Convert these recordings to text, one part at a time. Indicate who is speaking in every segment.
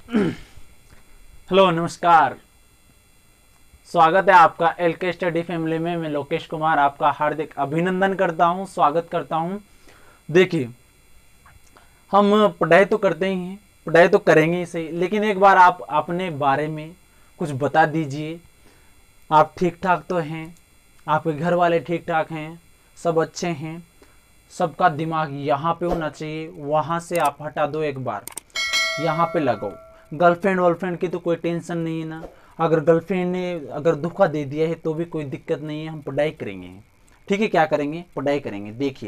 Speaker 1: Hello, नमस्कार। स्वागत है आपका एलके स्टडी फैमिली में। मैं लोकेश कुमार आपका हार्दिक अभिनंदन करता हूं, स्वागत करता हूं। देखिए, हम पढ़ाई तो करते ही हैं, पढ़ाई तो करेंगे ही सही, लेकिन एक बार आप अपने बारे में कुछ बता दीजिए। आप ठीक ठाक तो हैं? आपके घर वाले ठीक ठाक हैं? सब अच्छे हैं? सबका दिमाग यहाँ पे होना चाहिए, वहाँ से आप हटा दो, एक बार यहाँ पे लगाओ। गर्लफ्रेंड वर्लफ्रेंड की तो कोई टेंशन नहीं है ना। अगर गर्लफ्रेंड ने अगर धोखा दे दिया है तो भी कोई दिक्कत नहीं है, हम पढ़ाई करेंगे। ठीक है, क्या करेंगे? पढ़ाई करेंगे। देखिए,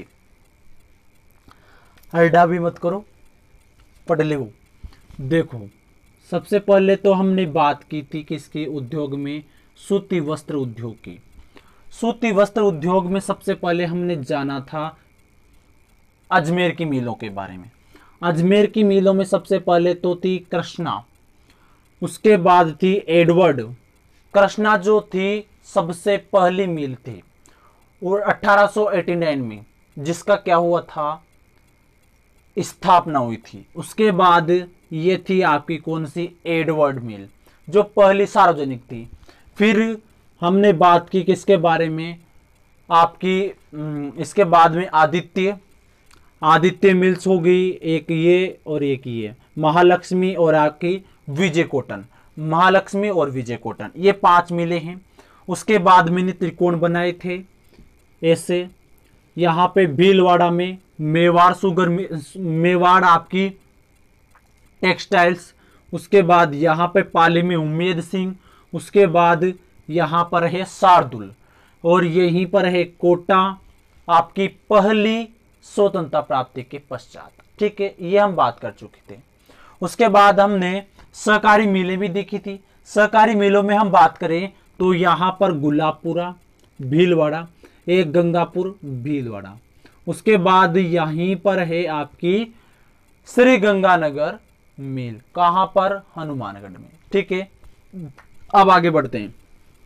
Speaker 1: हरडा भी मत करो, पढ़ लो। देखो, सबसे पहले तो हमने बात की थी किसके उद्योग में? सूती वस्त्र उद्योग की। सूती वस्त्र उद्योग में सबसे पहले हमने जाना था अजमेर की मिलों के बारे में। अजमेर की मिलों में सबसे पहले तो थी कृष्णा, उसके बाद थी एडवर्ड। कृष्णा जो थी सबसे पहली मिल थी और 1889 में जिसका क्या हुआ था, स्थापना हुई थी। उसके बाद ये थी आपकी कौन सी? एडवर्ड मिल, जो पहली सार्वजनिक थी। फिर हमने बात की किसके बारे में? आपकी इसके बाद में आदित्य आदित्य मिल्स हो गई, एक ये और एक ये महालक्ष्मी और आपकी विजय कॉटन। महालक्ष्मी और विजय कॉटन, ये 5 मिले हैं। उसके बाद मैंने त्रिकोण बनाए थे ऐसे। यहाँ पे भीलवाड़ा में मेवाड़ सुगर, मेवाड़ आपकी टेक्सटाइल्स। उसके बाद यहाँ पे पाली में उम्मेद सिंह। उसके बाद यहाँ पर है शार्दुल और यहीं पर है कोटा, आपकी पहली स्वतंत्रता प्राप्ति के पश्चात। ठीक है, ये हम बात कर चुके थे। उसके बाद हमने सहकारी मिलें भी देखी थी। सहकारी मिलों में हम बात करें तो यहाँ पर गुलाबपुरा भीलवाड़ा, एक गंगापुर भीलवाड़ा। उसके बाद यहीं पर है आपकी श्री गंगानगर मिल, कहां पर? हनुमानगढ़ में। ठीक है, अब आगे बढ़ते हैं।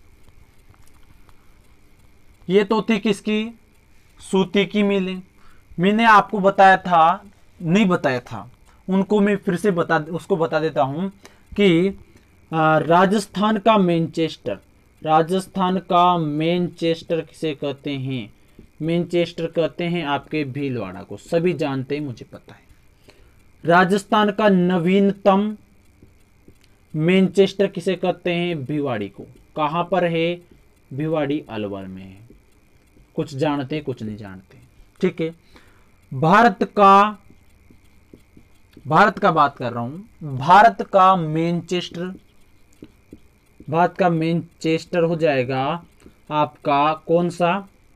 Speaker 1: ये तो थी किसकी? सूती की मिलें। मैंने आपको बताया था, नहीं बताया था, उनको मैं फिर से उसको बता देता हूं कि राजस्थान का मैनचेस्टर, राजस्थान का मैनचेस्टर किसे कहते हैं? मैनचेस्टर कहते हैं आपके भीलवाड़ा को, सभी जानते हैं, मुझे पता है। राजस्थान का नवीनतम मैनचेस्टर किसे कहते हैं? भिवाड़ी को। कहां पर है? भिवाड़ी अलवर में है। कुछ जानते, कुछ नहीं जानते। ठीक है, भारत का बात कर रहा हूं। भारत का मैनचेस्टर हो जाएगा आपका कौन सा?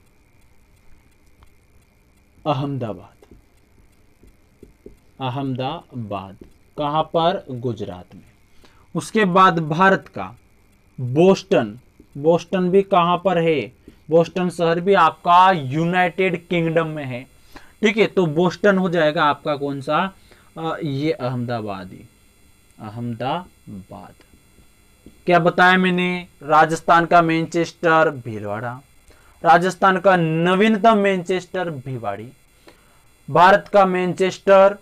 Speaker 1: अहमदाबाद। अहमदाबाद कहां पर? गुजरात में। उसके बाद भारत का बोस्टन, बोस्टन भी कहां पर है? बोस्टन शहर भी आपका यूनाइटेड किंगडम में है। ठीक है, तो बोस्टन हो जाएगा आपका कौन सा? ये अहमदाबाद ही, अहमदाबाद। क्या बताया मैंने? राजस्थान का मैनचेस्टर भीलवाड़ा, राजस्थान का नवीनतम मैनचेस्टर भिवाड़ी, भारत का मैनचेस्टर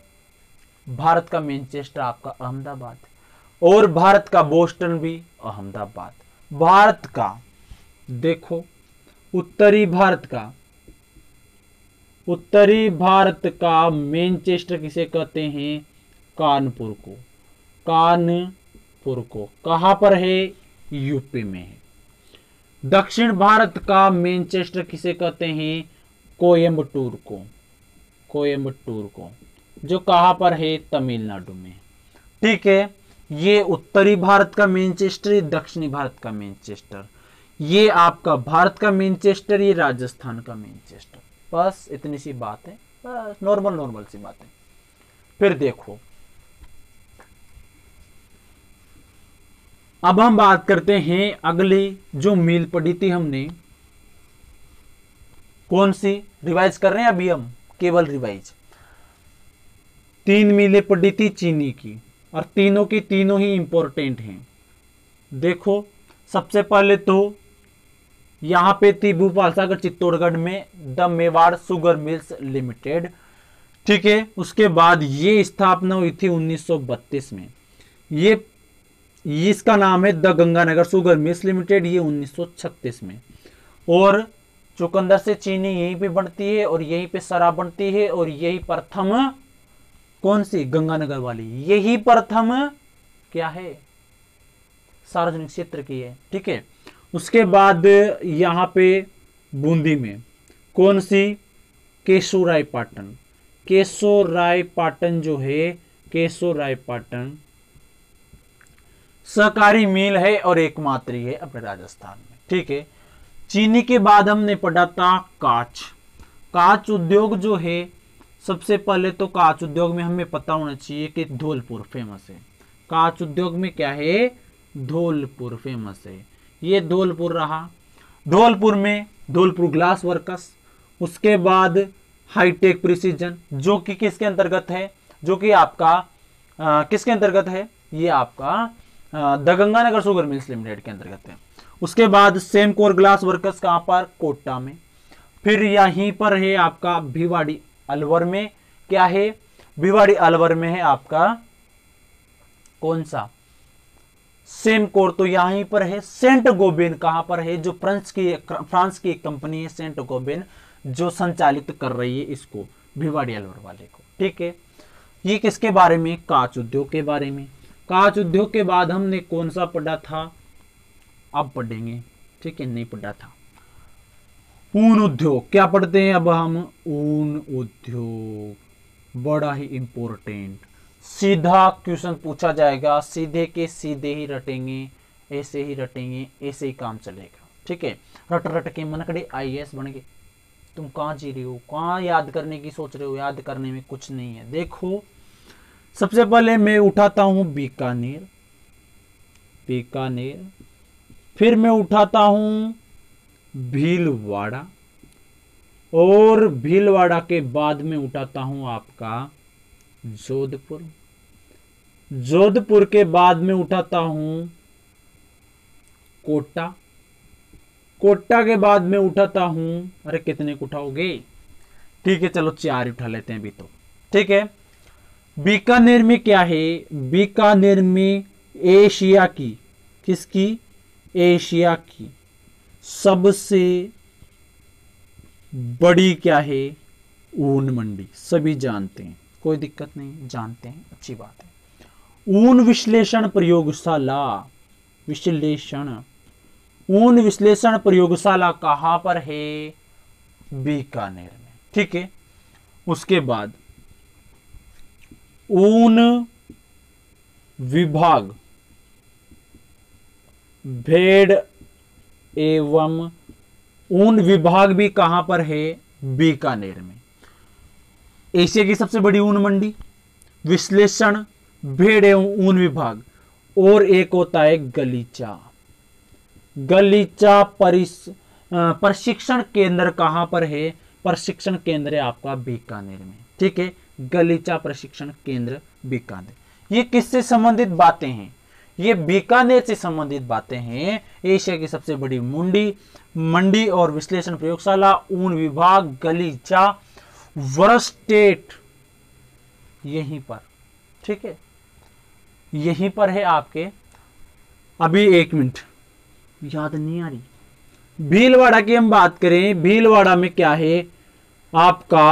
Speaker 1: आपका अहमदाबाद, और भारत का बोस्टन भी अहमदाबाद। भारत का देखो, उत्तरी भारत का मैनचेस्टर किसे कहते हैं? कानपुर को। कानपुर को कहां पर है? यूपी में है। दक्षिण भारत का मैनचेस्टर किसे कहते हैं? कोयम्बटूर को। कोयम्बटूर को, जो कहां पर है? तमिलनाडु में। ठीक है, ये उत्तरी भारत का मैनचेस्टर, दक्षिणी भारत का मैनचेस्टर, ये आपका भारत का मैनचेस्टर, ये राजस्थान का मैनचेस्टर। बस इतनी सी बात है, बस नॉर्मल सी बात है। फिर देखो, अब हम बात करते हैं अगली जो मील पढ़ी थी हमने, कौन सी? रिवाइज कर रहे हैं अभी हम, केवल रिवाइज। 3 मीलें पढ़ी थी चीनी की, और तीनों की तीनों ही इंपॉर्टेंट हैं। देखो, सबसे पहले तो यहां पे थी भूपाल सागर चित्तौड़गढ़ में the Mewar sugar mills limited. ठीक है, उसके बाद ये स्थापना हुई थी 1932 में। ये इसका नाम है the Ganganagar sugar mills limited, ये 1936 में। और चुकंदर से चीनी यहीं पे बनती है और यहीं पे शराब बनती है, और यही प्रथम कौन सी गंगानगर वाली, यही प्रथम क्या है सार्वजनिक क्षेत्र की है। ठीक है, उसके बाद यहां पे बूंदी में कौन सी, केशोरायपाटन। केशोरायपाटन जो है, केशोरायपाटन सहकारी मिल है और एकमात्र है अपने राजस्थान में। ठीक है, चीनी के बाद हमने पढ़ा था कांच। कांच उद्योग जो है, सबसे पहले तो कांच उद्योग में हमें पता होना चाहिए कि धौलपुर फेमस है। कांच उद्योग में क्या है, धौलपुर फेमस है। ये धौलपुर रहा। धौलपुर में धौलपुर ग्लास वर्कर्स, उसके बाद हाईटेक प्रिसीजन, जो कि किसके अंतर्गत है, जो कि आपका किसके अंतर्गत है, ये आपका the Ganganagar sugar mills limited के अंतर्गत है। उसके बाद सेमकोर ग्लास वर्कर्स कहां पर, कोटा में। फिर यहीं पर है आपका भिवाड़ी अलवर में, क्या है, भिवाड़ी अलवर में है आपका कौन सा, सेमकोर, तो यहीं पर है। सेंट गोबेन कहां पर है, जो फ्रांस की एक कंपनी है सेंट गोबेन, जो संचालित कर रही है इसको, भिवाड़ी अलवर वाले को। ठीक है, ये किसके बारे में, कांच उद्योग के बारे में। कांच उद्योग के बाद हमने कौन सा पढ़ा था, अब पढ़ेंगे। ठीक है, नहीं पढ़ा था ऊन उद्योग। क्या पढ़ते हैं अब हम, ऊन उद्योग, बड़ा ही इंपॉर्टेंट। सीधा क्वेश्चन पूछा जाएगा, सीधे के सीधे ही रटेंगे, ऐसे ही रटेंगे, ऐसे ही काम चलेगा। ठीक है, रट रट के मनकड़े IAS बन गए। तुम कहां जी रहे हो, कहां याद करने की सोच रहे हो, याद करने में कुछ नहीं है। देखो, सबसे पहले मैं उठाता हूं बीकानेर, बीकानेर, फिर मैं उठाता हूं भीलवाड़ा, और भीलवाड़ा के बाद में उठाता हूं आपका जोधपुर, जोधपुर के बाद में उठाता हूं कोटा, कोटा के बाद में उठाता हूं, अरे कितने को उठाओगे, ठीक है चलो 4 उठा लेते हैं अभी तो। ठीक है, बीकानेर में क्या है, बीकानेर में एशिया की, किसकी, एशिया की सबसे बड़ी क्या है, ऊन मंडी। सभी जानते हैं, कोई दिक्कत नहीं, जानते हैं, अच्छी बात है। ऊन विश्लेषण प्रयोगशाला, विश्लेषण, ऊन विश्लेषण प्रयोगशाला कहां पर है, बीकानेर में। ठीक है, उसके बाद ऊन विभाग, भेड़ एवं ऊन विभाग भी कहां पर है, बीकानेर में। एशिया की सबसे बड़ी ऊन मंडी, विश्लेषण, भेड़ एवं ऊन विभाग, और एक होता है गलीचा। गलीचा प्रशिक्षण केंद्र कहां पर है, प्रशिक्षण केंद्र है आपका बीकानेर में। ठीक है, गलीचा प्रशिक्षण केंद्र बीकानेर। ये किससे संबंधित बातें हैं, ये बीकानेर से संबंधित बातें हैं। एशिया की सबसे बड़ी मंडी और विश्लेषण प्रयोगशाला, ऊन विभाग, गलीचा, वर्स्टेट, यहीं पर। ठीक है, यहीं पर है आपके। अभी 1 मिनट, याद नहीं आ रही। भीलवाड़ा की हम बात करें, भीलवाड़ा में क्या है आपका,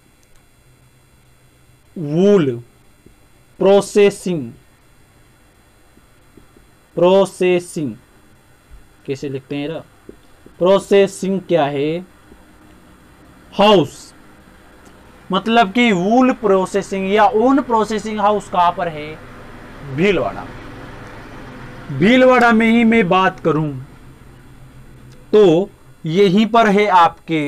Speaker 1: वूल प्रोसेसिंग, प्रोसेसिंग कैसे लिखते हैं, प्रोसेसिंग क्या है, हाउस, मतलब कि वूल प्रोसेसिंग या ऊन प्रोसेसिंग हाउस कहां पर है, भीलवाड़ा। भीलवाड़ा में ही मैं बात करूं तो यहीं पर है आपके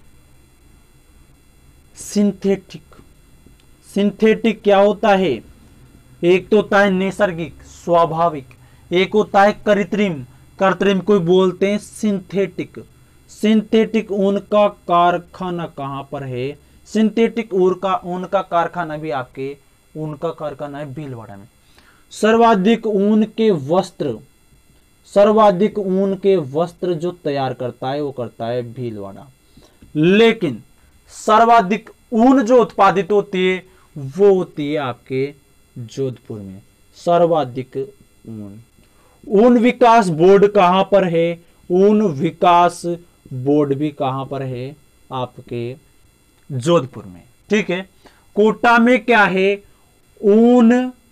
Speaker 1: सिंथेटिक। सिंथेटिक क्या होता है, एक तो होता है नैसर्गिक स्वाभाविक, एक होता है कृत्रिम, कृत्रिम को बोलते हैं सिंथेटिक। सिंथेटिक ऊन का कारखाना कहां पर है, सिंथेटिक ऊन का कारखाना भी आपके ऊन का कारखाना है भीलवाड़ा में। सर्वाधिक ऊन के वस्त्र जो तैयार करता है वो करता है भीलवाड़ा, लेकिन सर्वाधिक ऊन जो उत्पादित होती है वो होती है आपके जोधपुर में। सर्वाधिक ऊन। ऊन विकास बोर्ड कहां पर है? ऊन विकास बोर्ड भी कहां पर है? आपके जोधपुर में। ठीक है। कोटा में क्या है? ऊन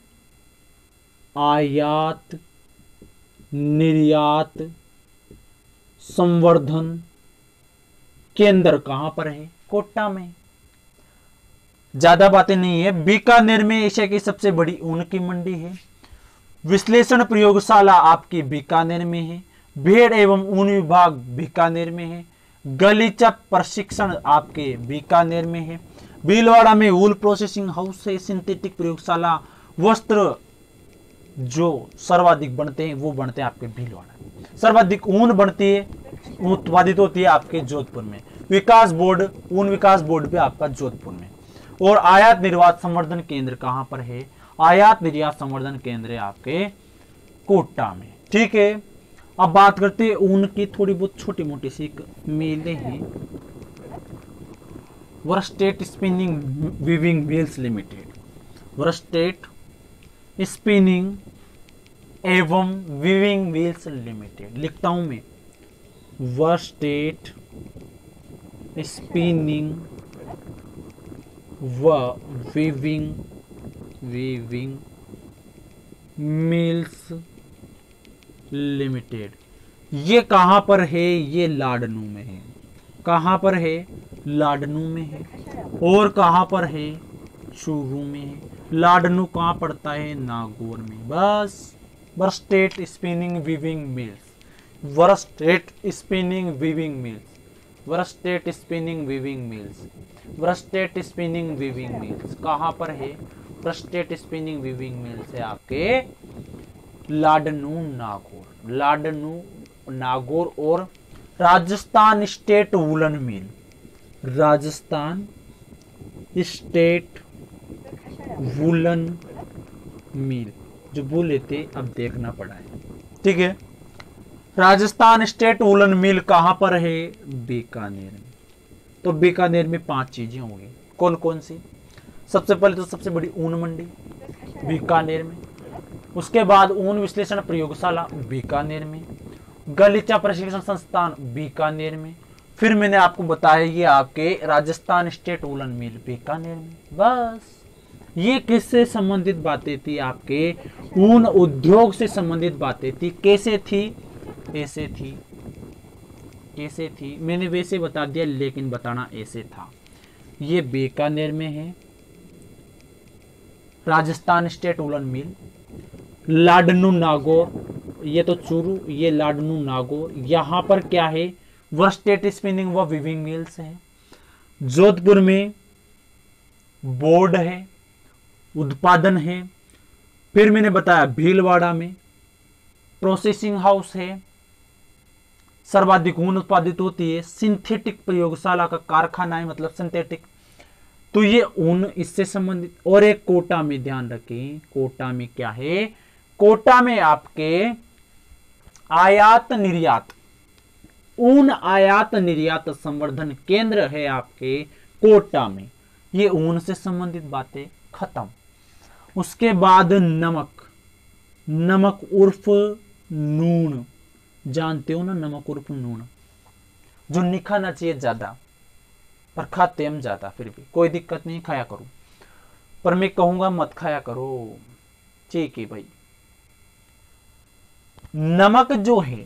Speaker 1: आयात निर्यात संवर्धन केंद्र कहां पर है? कोटा में। ज्यादा बातें नहीं है। बीकानेर में एशिया की सबसे बड़ी ऊन की मंडी है। विश्लेषण प्रयोगशाला आपकी बीकानेर में है। भेड़ एवं ऊन विभाग बीकानेर में है। गलीचा प्रशिक्षण आपके बीकानेर में है। भीलवाड़ा में वूल प्रोसेसिंग हाउस है। सिंथेटिक प्रयोगशाला वस्त्र जो सर्वाधिक बनते हैं वो बनते हैं आपके भीलवाड़ा। सर्वाधिक ऊन बनती है, उत्पादित होती है आपके जोधपुर में। विकास बोर्ड, ऊन विकास बोर्ड भी आपका जोधपुर में। और आयात निर्यात संवर्धन केंद्र कहां पर है? आयात निर्यात संवर्धन केंद्र है आपके कोटा में। ठीक है। अब बात करते हैं ऊन की थोड़ी बहुत छोटी मोटी सी मिलें हैं। Worsted spinning weaving mills limited, worsted spinning एवं वीविंग मिल्स लिमिटेड। लिखता हूं मैं, वर्स्टेट स्पिनिंग व वीविंग मिल्स लिमिटेड। ये कहां पर है? ये लाडनू में है। कहां पर है? लाडनू में है। और कहां पर है? चूरू में है। लाडनू कहां पड़ता है? नागौर में। बस। Worsted spinning weaving mills, worsted spinning weaving mills, worsted spinning weaving mills, worsted spinning weaving mills कहां पर है? वर्स्टेट स्पिनिंग वीविंग मिल्स है आपके लाडनू नागौर, लाडनू नागौर। और Rajasthan state woollen mill, Rajasthan state woollen mill, जो बोल लेते अब देखना पड़ा है। ठीक है। राजस्थान स्टेट वूलन मिल कहां पर है? बीकानेर में। तो बीकानेर में 5 चीजें होंगी। कौन कौन सी? सबसे पहले तो सबसे बड़ी ऊन मंडी बीकानेर में। उसके बाद ऊन विश्लेषण प्रयोगशाला बीकानेर में। गलीचा प्रशिक्षण संस्थान बीकानेर में। फिर मैंने आपको बताया ये आपके Rajasthan state woollen mill Bikaner में। बस। ये किससे संबंधित बातें थी? आपके ऊन उद्योग से संबंधित बातें थी। कैसे थी? ऐसे थी। कैसे थी मैंने वैसे बता दिया, लेकिन बताना ऐसे था। ये बीकानेर में है Rajasthan state woollen mill. Ladnun Nagaur, ये तो चूरू, ये लाडनू नागौर। यहां पर क्या है? वर्स्टेट स्पिनिंग व वीविंग मिल्स है। जोधपुर में बोर्ड है, उत्पादन है। फिर मैंने बताया भीलवाड़ा में प्रोसेसिंग हाउस है, सर्वाधिक ऊन उत्पादित होती है। सिंथेटिक प्रयोगशाला का कारखाना है, मतलब सिंथेटिक। तो ये ऊन इससे संबंधित। और एक कोटा में, ध्यान रखें, कोटा में क्या है? कोटा में आपके आयात निर्यात, ऊन आयात निर्यात संवर्धन केंद्र है आपके कोटा में। ये ऊन से संबंधित बातें खत्म। उसके बाद नमक, नमक उर्फ नून, जानते हो ना, नमक उर्फ नून, जो नहीं खाना चाहिए ज्यादा पर खाते हम ज्यादा। फिर भी कोई दिक्कत नहीं, खाया करो, पर मैं कहूंगा मत खाया करो। ठीक है भाई। नमक जो है,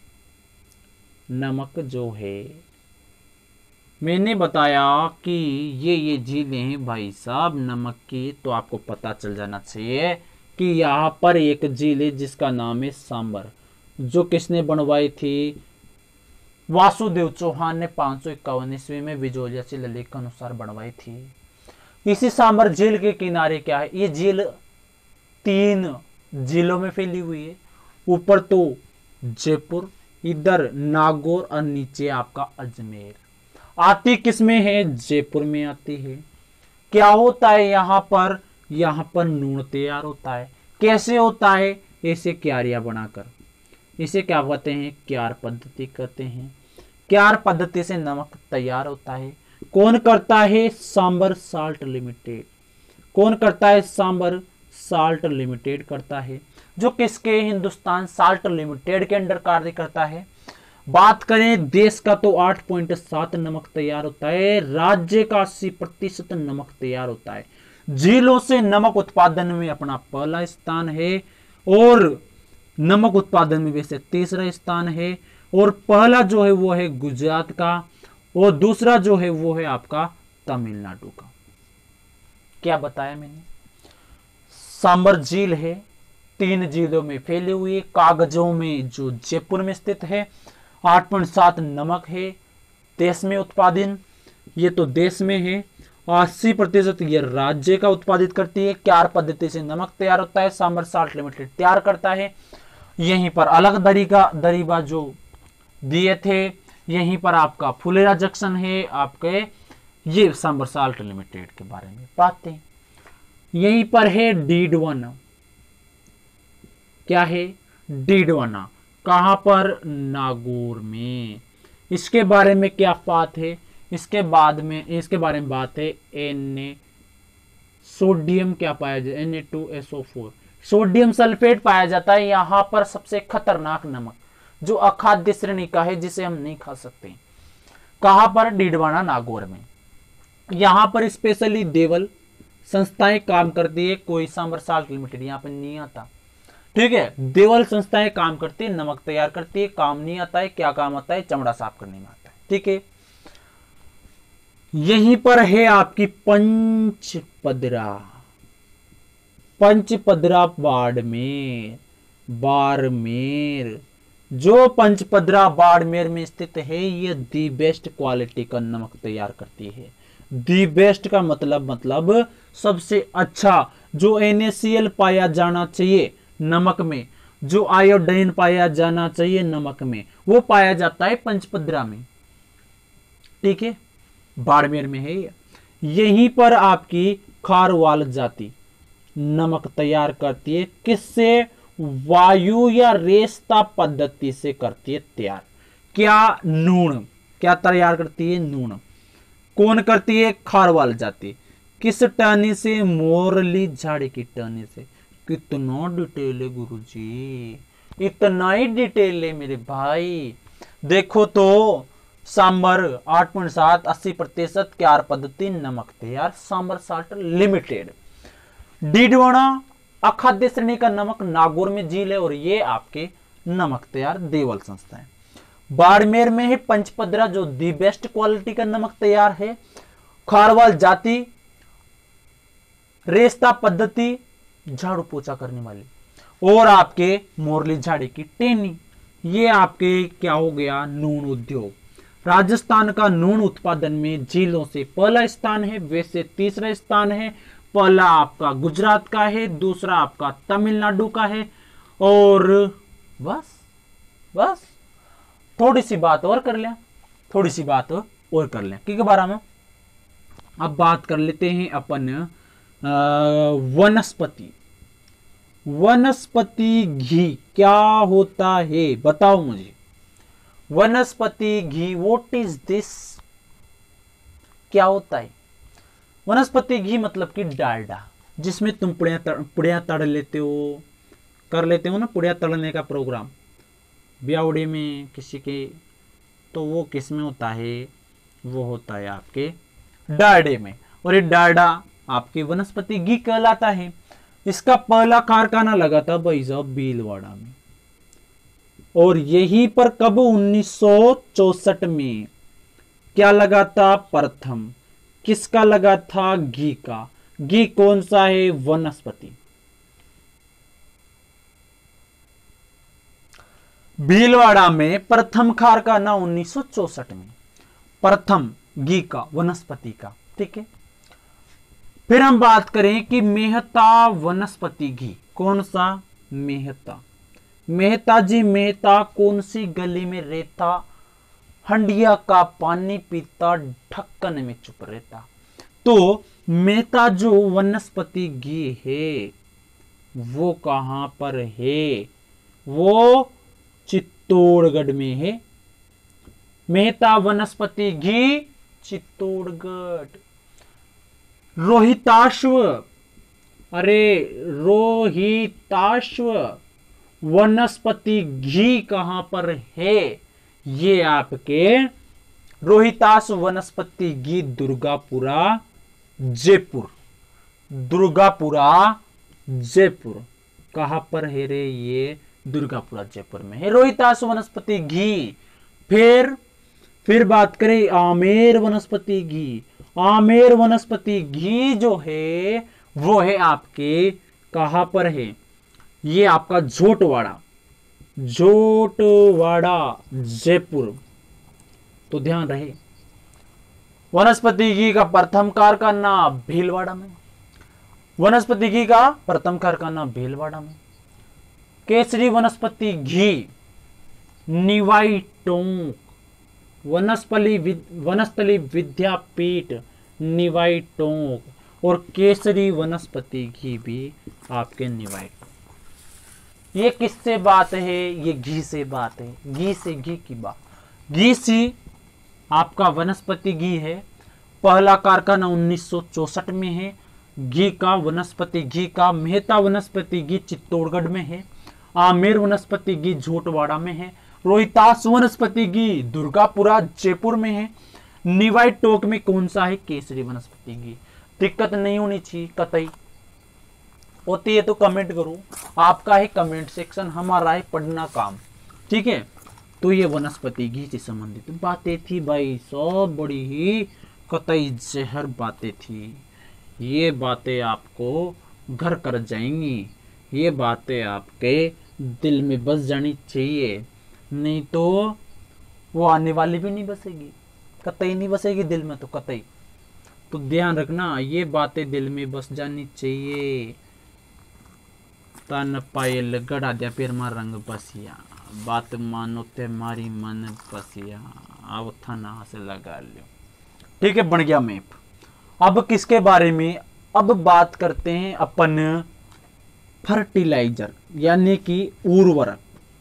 Speaker 1: नमक जो है, मैंने बताया कि ये झीलें हैं भाई साहब नमक की, तो आपको पता चल जाना चाहिए कि यहां पर एक झील है जिसका नाम है सांबर, जो किसने बनवाई थी? वासुदेव चौहान ने 551 ईस्वी में विजोलिया शिलालेख के अनुसार बनवाई थी। इसी सांबर झील के किनारे क्या है? ये झील 3 जिलों में फैली हुई है। ऊपर तो जयपुर, इधर नागौर और नीचे आपका अजमेर। आती किसमें है? जयपुर में आती है। क्या होता है यहां पर? यहां पर नून तैयार होता है। कैसे होता है? ऐसे क्यारियां बनाकर। इसे क्या कहते हैं? क्यार पद्धति कहते हैं। क्यार पद्धति से नमक तैयार होता है। कौन करता है? Sambhar salt limited. कौन करता है? सांबर साल्ट लिमिटेड करता है, जो किसके, हिंदुस्तान साल्ट लिमिटेड के अंडर कार्य करता है। बात करें देश का तो 8.7 नमक तैयार होता है, राज्य का 80% नमक तैयार होता है। झीलों से नमक उत्पादन में अपना पहला स्थान है, और नमक उत्पादन में वैसे तीसरा स्थान है, और पहला जो है वो है गुजरात का, और दूसरा जो है वो है आपका तमिलनाडु का। क्या बताया मैंने, सांबर झील है, 3 झीलों में फैली हुई, कागजों में जो जयपुर में स्थित है, 8.7 नमक है, देश में उत्पादन, ये तो देश में है, 80% ये राज्य का उत्पादित करती है। क्यार पद्धति से नमक तैयार होता है, सांबर साल्ट लिमिटेड तैयार करता है। यहीं पर अलग दरीबा जो दिए थे, यहीं पर आपका फुलेरा जंक्शन है आपके, ये सांबर साल्ट लिमिटेड के बारे में बातें। यहीं पर है डीडवाना, क्या है, डीडवाना, कहां पर, नागौर में। इसके बारे में क्या बात है, इसके बारे में बात है, सोडियम क्या पाया जाए, Na2SO4 सोडियम सल्फेट पाया जाता है यहां पर, सबसे खतरनाक नमक जो अखाद्य श्रेणी का है, जिसे हम नहीं खा सकते। कहां पर, डीडवाना, नागौर में। यहां पर स्पेशली देवल संस्थाएं काम करती है, कोई सांबर साल्ट लिमिटेड यहां पर नहीं आता, ठीक है। देवल संस्थाएं काम करती है, नमक तैयार करती है, काम नहीं आता है, क्या काम आता है, चमड़ा साफ करने में आता है, ठीक है। यहीं पर है आपकी पंचपदरा बाड़मेर, जो पंचपदरा बाड़मेर में स्थित है, ये दी बेस्ट क्वालिटी का नमक तैयार करती है। दी बेस्ट का मतलब सबसे अच्छा, जो NaCl पाया जाना चाहिए नमक में, जो आयोडीन पाया जाना चाहिए नमक में, वो पाया जाता है पंचपदरा में, ठीक है, बाड़मेर में है। यहीं पर आपकी खारवाल जाति नमक तैयार करती है, किससे, वायु या रेस्ता पद्धति से करती है तैयार। क्या, नून, क्या तैयार करती है, नून। कौन करती है, खारवाल जाति। किस टहनी से, मोरली झाड़ी की टहनी से। कितना डिटेल है गुरुजी, इतना ही डिटेल है मेरे भाई। देखो तो सांबर 8.7 80% क्यार पद्धति नमक तैयार, सांबर साल्ट लिमिटेड। डीडवाना अखाद्य श्रेणी का नमक, नागौर में झील है, और ये आपके नमक तैयार देवल संस्था है। बाड़मेर में है पंचपदरा, जो दी बेस्ट क्वालिटी का नमक तैयार है। खारवाल जाति, रेस्ता पद्धति, झाड़ू पोछा करने वाली, और आपके मोरली झाड़ी की टेनी, ये आपके क्या हो गया, नून उद्योग। राजस्थान का नून उत्पादन में झीलों से पहला स्थान है, वैसे तीसरा स्थान है। पहला आपका गुजरात का है, दूसरा आपका तमिलनाडु का है, और बस थोड़ी सी बात और कर लें, किसके बारे में। अब बात कर लेते हैं अपन वनस्पति घी क्या होता है, बताओ मुझे। वनस्पति घी, व्हाट इज दिस, क्या होता है। वनस्पति घी मतलब कि डालडा, जिसमें तुम पुड़िया तड़ लेते हो, कर लेते हो ना पुड़िया तड़ने का प्रोग्राम ब्यावड़ी में किसी के, तो वो किस में होता है, वो होता है आपके डालडे में, और ये डालडा आपके वनस्पति घी कहलाता है। इसका पहला कारखाना लगा था भाई साहब भीलवाड़ा में, और यहीं पर कब, 1964 में क्या लगा था, प्रथम। किसका लगा था, घी का। घी कौन सा है, वनस्पति। भीलवाड़ा में प्रथम कारखाना 1964 में, प्रथम घी का, वनस्पति का, ठीक है। फिर हम बात करें कि मेहता वनस्पति घी, कौन सा, मेहता जी, मेहता कौन सी गली में रहता, हंडिया का पानी पीता, ढक्कन में चुप रहता। तो मेहता जो वनस्पति घी है वो कहां पर है, वो चित्तौड़गढ़ में है। मेहता वनस्पति घी चित्तौड़गढ़। रोहिताश्व अरे रोहिताश्व वनस्पति घी कहां पर है? ये आपके रोहिताश्व वनस्पति घी दुर्गापुरा जयपुर, दुर्गापुरा जयपुर कहां पर है रे? ये दुर्गापुरा जयपुर में है रोहिताश्व वनस्पति घी। फिर बात करें आमेर वनस्पति घी। आमेर वनस्पति घी जो है वो है आपके कहां पर है? ये आपका झोटवाड़ा, झोटवाड़ा जयपुर। तो ध्यान रहे वनस्पति घी का प्रथम कारखाना भीलवाड़ा में, वनस्पति घी का प्रथम कारखाना भीलवाड़ा में। केसरी वनस्पति घी निवाई टोंक, वनस्थली विद्यापीठ निवाई टोंक, और केसरी वनस्पति घी भी आपके निवाई टोंक। ये किससे बात है? ये घी से बात है, घी से घी की बात। घी से आपका वनस्पति घी है, पहला कारखाना 1964 में है। घी का वनस्पति घी का मेहता वनस्पति घी चित्तौड़गढ़ में है। आमेर वनस्पति घी झोटवाड़ा में है। रोहितास वनस्पति घी दुर्गापुरा जयपुर में है। निवाई टोंक में कौन सा है? केसरी वनस्पति घी। दिक्कत नहीं होनी चाहिए, कतई होती है तो कमेंट करो, आपका है कमेंट सेक्शन, हमारा है पढ़ना काम, ठीक है। तो ये वनस्पति घी से संबंधित बातें थी भाई, सब बड़ी ही कतई जहर बातें थी। ये बातें आपको घर कर जाएंगी, ये बातें आपके दिल में बस जानी चाहिए, नहीं तो वो आने वाली भी नहीं बसेगी, कतई नहीं बसेगी दिल में, तो कतई। तो ध्यान रखना, ये बातें दिल में बस जानी चाहिए। तन पायल गड़ा दिया फिर मार रंग बसिया, बात मानो ते मारी मन बसिया, अब थाना से लगा लो, ठीक है। बन गया मैप। अब किसके बारे में? अब बात करते हैं अपन फर्टिलाइजर यानी कि उर्वरक।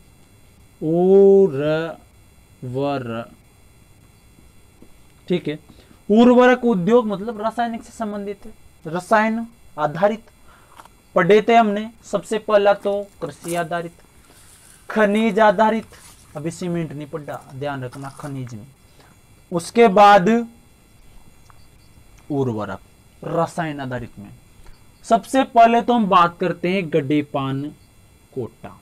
Speaker 1: ठीक है। उर्वरक उद्योग मतलब रासायनिक से संबंधित है, रसायन आधारित पढ़े थे हमने। सबसे पहला तो कृषि आधारित, खनिज आधारित, अभी सीमेंट नहीं पढ़ा, ध्यान रखना खनिज में। उसके बाद उर्वरक रसायन आधारित में सबसे पहले तो हम बात करते हैं गड्डेपान कोटा।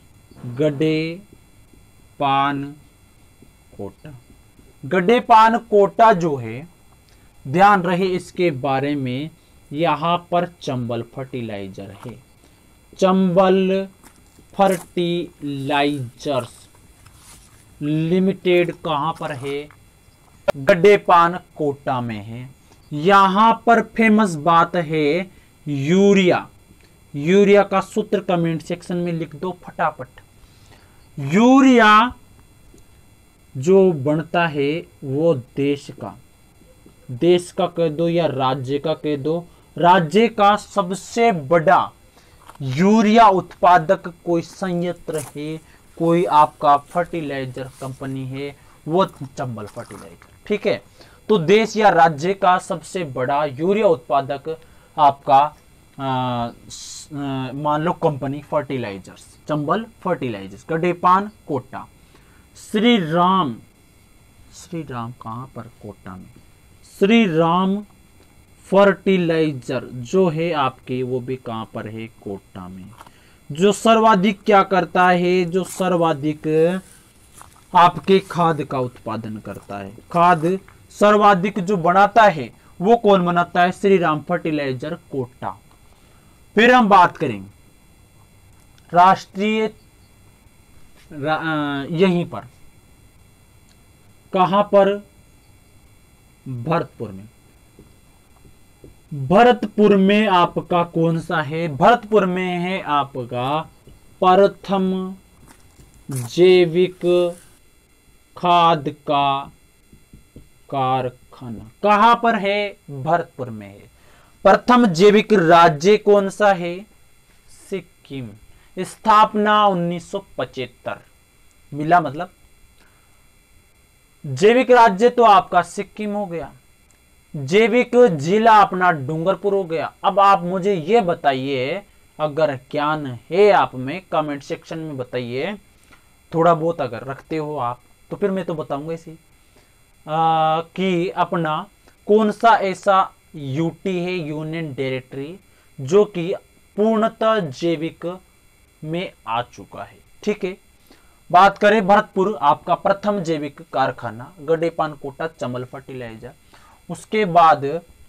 Speaker 1: गड्डेपान कोटा, गड्डेपान कोटा जो है, ध्यान रहे इसके बारे में, यहां पर चंबल फर्टिलाइजर है। चंबल फर्टिलाइजर्स लिमिटेड कहां पर है? गड्डेपान कोटा में है। यहां पर फेमस बात है यूरिया। यूरिया का सूत्र कमेंट सेक्शन में लिख दो फटाफट। यूरिया जो बनता है वो देश का कह दो या राज्य का कह दो, राज्य का सबसे बड़ा यूरिया उत्पादक कोई संयंत्र है, कोई आपका फर्टिलाइजर कंपनी है, वो चंबल फर्टिलाइजर, ठीक है। तो देश या राज्य का सबसे बड़ा यूरिया उत्पादक आपका मान लो company fertilisers, Chambal fertilisers, Gadepan Kota. Shri Ram कहां पर? कोटा में। श्री राम फर्टिलाइजर जो है आपके, वो भी कहां पर है? कोटा में। जो सर्वाधिक क्या करता है? जो सर्वाधिक आपके खाद का उत्पादन करता है, खाद सर्वाधिक जो बनाता है वो कौन बनाता है? श्री राम फर्टिलाइजर कोटा। फिर हम बात करेंगे राष्ट्रीय यहीं पर कहां पर? भरतपुर में। भरतपुर में आपका कौन सा है? भरतपुर में है आपका प्रथम जैविक खाद का कारखाना। कहां पर है? भरतपुर में है। प्रथम जैविक राज्य कौन सा है? सिक्किम। स्थापना 1975 मिला, मतलब जैविक राज्य तो आपका सिक्किम हो गया। जैविक जिला अपना डूंगरपुर हो गया। अब आप मुझे ये बताइए, अगर ज्ञान है आप में कमेंट सेक्शन में बताइए, थोड़ा बहुत अगर रखते हो आप तो फिर मैं तो बताऊंगा इसी कि अपना कौन सा ऐसा यूटी है, यूनियन टेरिटरी, जो कि पूर्णतः जैविक में आ चुका है। ठीक है, बात करें भरतपुर, आपका प्रथम जैविक कारखाना गडेपान कोटा चमल फर्टिलाइजर। उसके बाद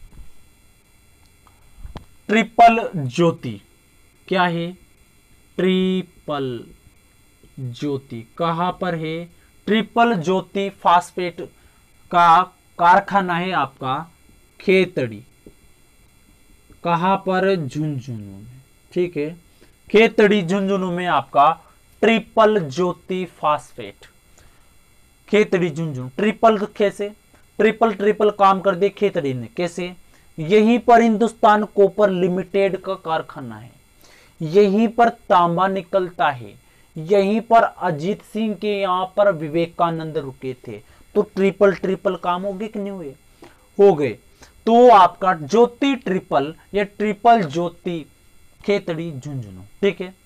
Speaker 1: ट्रिपल ज्योति, क्या है ट्रिपल ज्योति, कहां पर है? ट्रिपल ज्योति फास्फेट का कारखाना है आपका खेतड़ी, कहां पर? झुंझुनू में। ठीक है, खेतड़ी झुंझुनू में आपका triple Jyoti phosphate, Khetri Jhunjhunu. Triple कैसे? ट्रिपल ट्रिपल काम कर दे खेतड़ी ने, कैसे? यहीं पर हिंदुस्तान कॉपर लिमिटेड का कारखाना है, यहीं पर तांबा निकलता है, यहीं पर अजीत सिंह के यहां पर विवेकानंद रुके थे। तो ट्रिपल ट्रिपल काम हो गए कि नहीं हुए? हो गए। तो आपका ज्योति ट्रिपल या ट्रिपल ज्योति खेतड़ी झुंझुनू। ठीक है,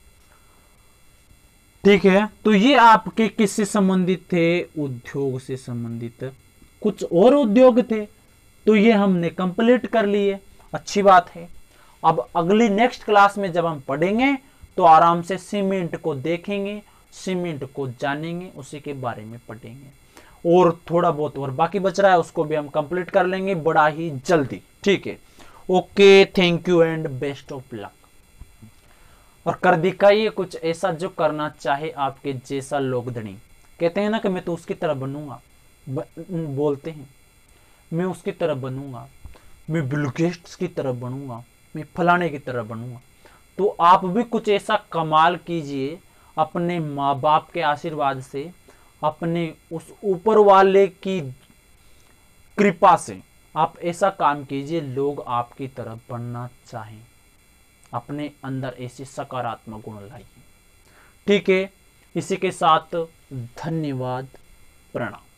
Speaker 1: ठीक है। तो ये आपके किससे संबंधित थे? उद्योग से संबंधित। कुछ और उद्योग थे तो ये हमने कंप्लीट कर लिए, अच्छी बात है। अब अगली नेक्स्ट क्लास में जब हम पढ़ेंगे तो आराम से सीमेंट को देखेंगे, सीमेंट को जानेंगे, उसी के बारे में पढ़ेंगे। और थोड़ा बहुत और बाकी बच रहा है उसको भी हम कंप्लीट कर लेंगे बड़ा ही जल्दी। ठीक है, okay, thank you and best of luck. और कर दिखाइए कुछ ऐसा जो करना चाहे आपके जैसा लोकधनी। कहते हैं ना कि मैं तो उसकी तरह बनूंगा, बोलते हैं मैं उसकी तरह बनूंगा, मैं बिल गेट्स की तरह बनूंगा, मैं फलाने की तरह बनूंगा। तो आप भी कुछ ऐसा कमाल कीजिए अपने माँ बाप के आशीर्वाद से, अपने उस ऊपर वाले की कृपा से आप ऐसा काम कीजिए लोग आपकी तरह बनना चाहें। अपने अंदर ऐसे सकारात्मक गुण लाइए। ठीक है, इसी के साथ धन्यवाद, प्रणाम।